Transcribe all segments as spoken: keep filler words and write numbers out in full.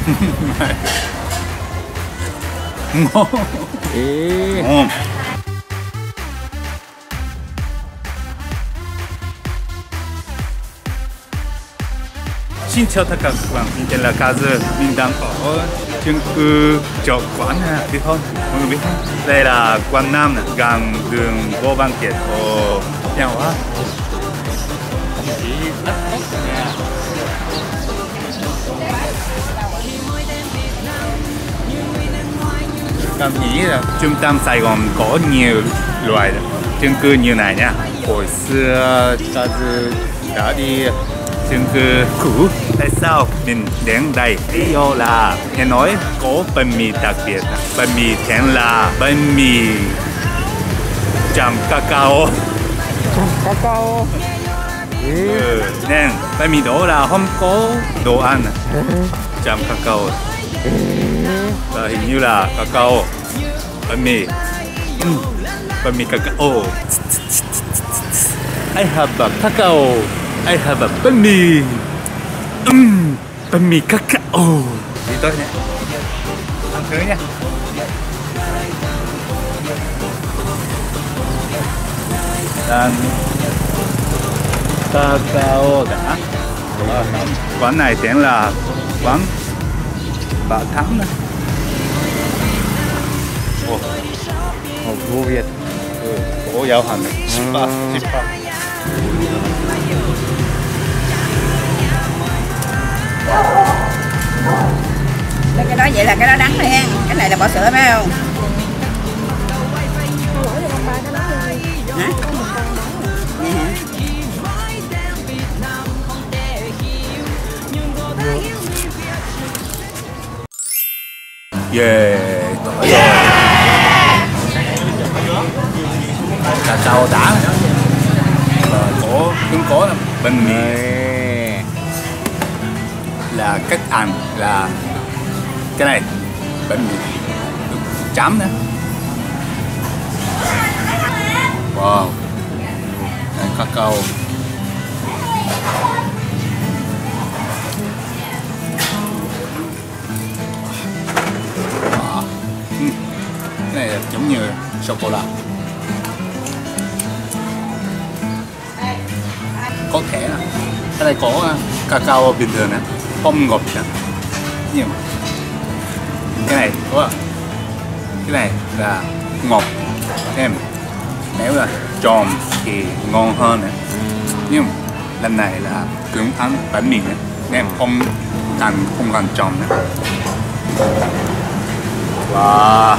ngon. Ê. Ngon. Xin chào tất cả các bạn, mình tên là Kazu, mình đang ở chung cư chỗ quán biết không? Mọi người biết không? Đây là quán Nam gần đường Ngô Văn Kiệt. Ồ, đẹp quá. Cảm nghĩ là trung tâm Sài Gòn có nhiều loại chung cư như này nha. Hồi xưa Kazu đã đi chung cư cũ. Tại sao mình đến đây? Lý do là nghe nói có bánh mì đặc biệt. Bánh mì tên là bánh mì chấm cacao. Chấm cacao. Ừ, nên bánh mì đó là không có đồ ăn. Chấm cacao. Và hình như là cacao. Bánh mì. Mm, bánh mì cacao. I have a cacao. I have a bánh mì. Um, bánh mì cacao. Đi tới nhé. Ăn thử nha. Dan cacao đã. À, quán này tên là quán Bà Thắng này. Ồ, Ồ, vô Việt. ừ, có giao hành này. Shippa, shippa. Cái đó vậy là cái đó đắng thôi hen, cái này là bỏ sữa phải không? Hả? Vậy hả? Yeah, tội rồi. Cacao đã. Và có cũng có bánh mì là cách ăn là cái này bánh mì chấm nữa. Wow, đây, cacao. Cái này là giống như sô cô la. Có thể là cái này có cacao bình thường nè, không ngọt nè. Nhưng mà cái này có cái này là ngọt em, nếu là tròn thì ngon hơn nè. Nhưng lần này là cứng ăn bánh mì nè, em không cần không cần tròn nè. Wow.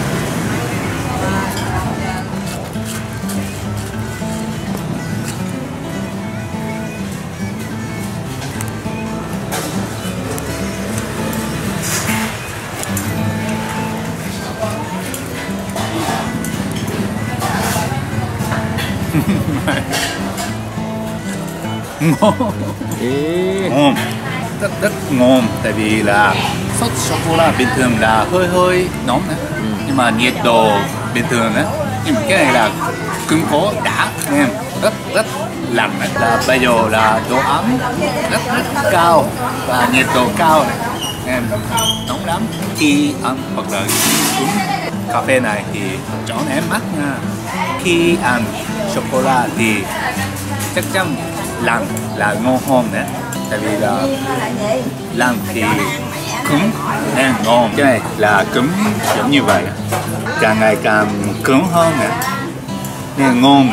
Ngon. Ê. Ngon, rất rất ngon. Tại vì là sốt sô cô la bình thường là hơi hơi nóng đấy, ừ. Nhưng mà nhiệt độ bình thường đấy. Nhưng mà cái này là cứng cố đã em, rất rất lạnh đấy. Là bây giờ là độ ấm rất rất cao và nhiệt độ cao này em, nóng lắm. Khi ăn hoặc là uống cà phê này thì chọn em mắt nha. Khi ăn sô cô la thì chắc chắn lạnh là ngon hơn đấy. Tại vì là lạnh thì cứng nên ngon. Cái này là cứng giống như vậy, càng ngày càng cứng hơn nữa nên ngon nữa.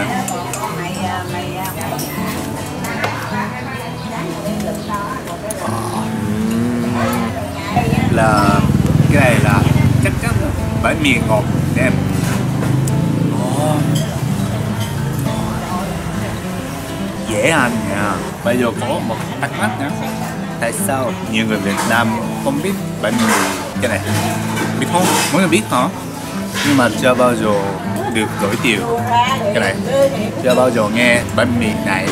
Là cái này là chắc chắn là bánh mì ngọt em. Dễ ăn nha. Bây giờ có một thắc mắc nữa, tại sao nhiều người Việt Nam không biết bánh mì cái này? Biết không? Mọi người biết hả? Nhưng mà chưa bao giờ được đổi tiêu cái này, chưa bao giờ nghe bánh mì này.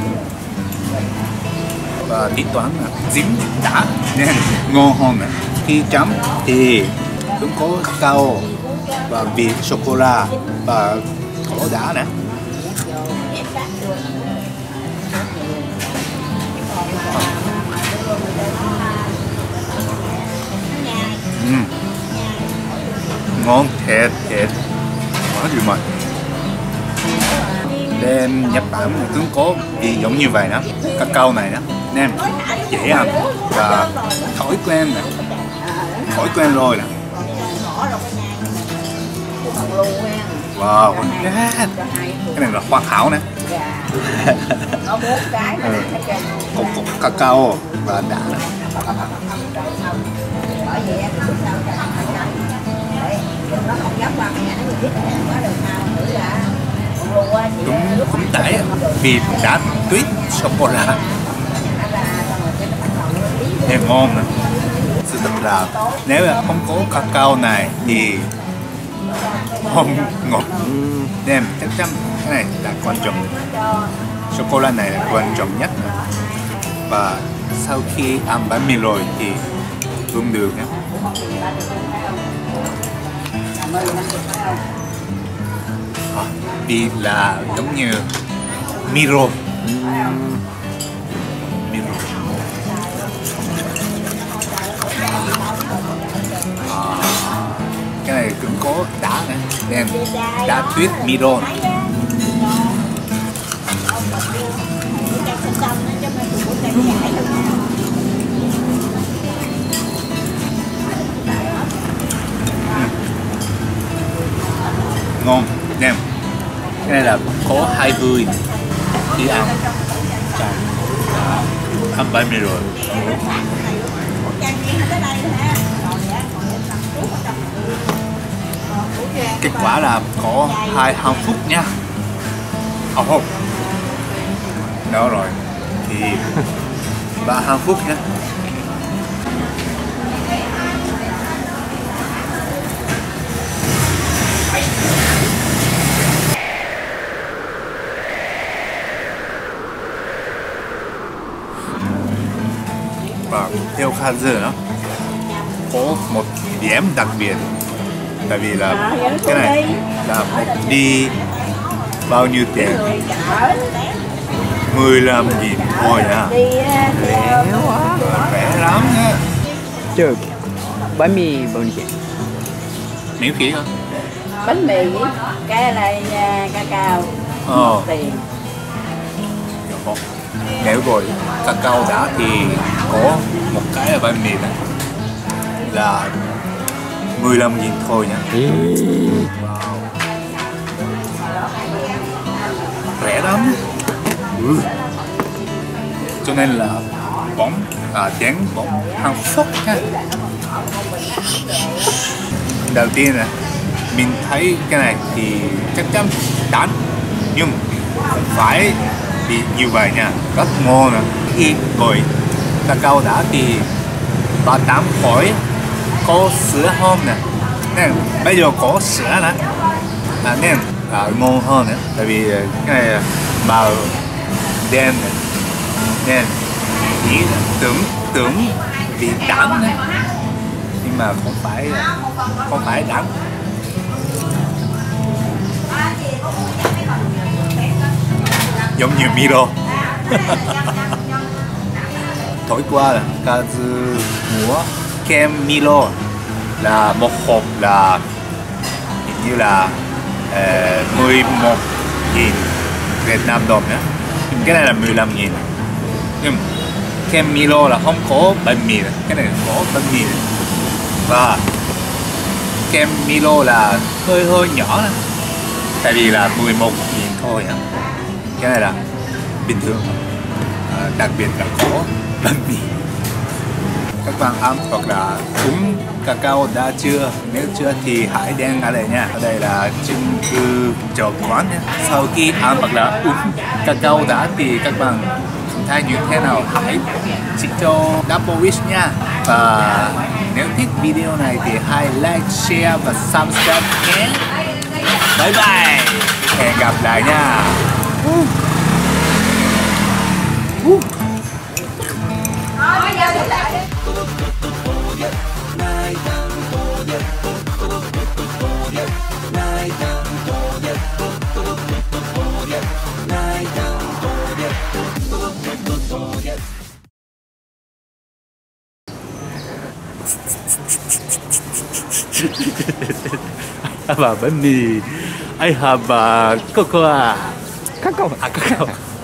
Và tính toán là dính đã nên ngon hơn này. Khi chấm thì cũng có cacao và vị sô cô la và có đá nữa. ngon thiệt thiệt, quá gì mà. Đem Nhật Bản cứng cố thì giống như vậy đó, cacao này đó, nem dễ ăn và thói quen này, thói quen rồi nè. Wow, yeah. Cái này là hoàn hảo nè. Ừ. Cục cục cacao và đá nè. Cũng cũng tải vì đã tuyết sô cô la nên ngon nè. Sự thật là nếu không có cacao này thì không ngọt. Nên chắc chắn cái này là quan trọng, sô cô la này là quan trọng nhất. Và sau khi ăn bánh mì rồi thì uống được nhé. À, vì là giống như miro. Miro. À, cái này cũng có đá này, đen đá tuyết miro. Ngon, nem. Cái này là có hai vui khi ăn ăn bánh mì rồi. Kết quả là có hai hạnh phúc nha. Oh, oh. Đó rồi thì ba hạnh phúc nha. Và theo Kazu đó có một điểm đặc biệt, tại vì là cái này là phải đi bao nhiêu tiền, mười lăm nghìn thôi à, rẻ quá, rẻ lắm nhá. Chờ bánh mì bao nhiêu tiền? Miễn phí hả? Bánh mì với cái này cacao Ờ. tiền. Nếu rồi cacao đã thì có một cái là bánh mì này là mười lăm nghìn thôi nha. Wow. Rẻ lắm. Ừ. Cho nên là bóng à, chén bóng hạnh phúc ha. Đầu tiên là mình thấy cái này thì chắc chắn đắt, nhưng không phải vì như vậy nha, rất ngon nè. Khi rồi cacao đã thì bà tắm khỏi có sữa hôm nè, nên bây giờ có sữa nè, à, nên à, ngon hơn nữa, tại vì cái này màu đen này. Nên nghĩ tưởng tưởng bị đắng đấy, nhưng mà không phải không phải đắng. Giống như Miro. Tối qua là Kazu mua kem Miro là một hộp là hình như là uh, mười một nghìn Việt Nam đồng nhé. Cái này là mười lăm nghìn. Nhưng kem Milo là không có bánh mì, cái này có bánh mì. Và kem Milo là hơi hơi nhỏ này, tại vì là mười một nghìn thôi á. Cái này là bình thường, à, đặc biệt là có bánh mì. Các bạn ăn hoặc là uống cacao đã chưa? Nếu chưa thì hãy đăng ở đây nha. Ở đây là chứng cứ cho quán nhé. Sau khi ăn hoặc là uống cacao đã thì các bạn cảm thấy như thế nào? Hãy chỉ cho Double Wish nha. Và nếu thích video này thì hãy like, share và subscribe nhé. Bye bye. Hẹn gặp lại nha. Uh. Uh. I have a bánh mì. I have a cocoa. Cacao. À, cacao.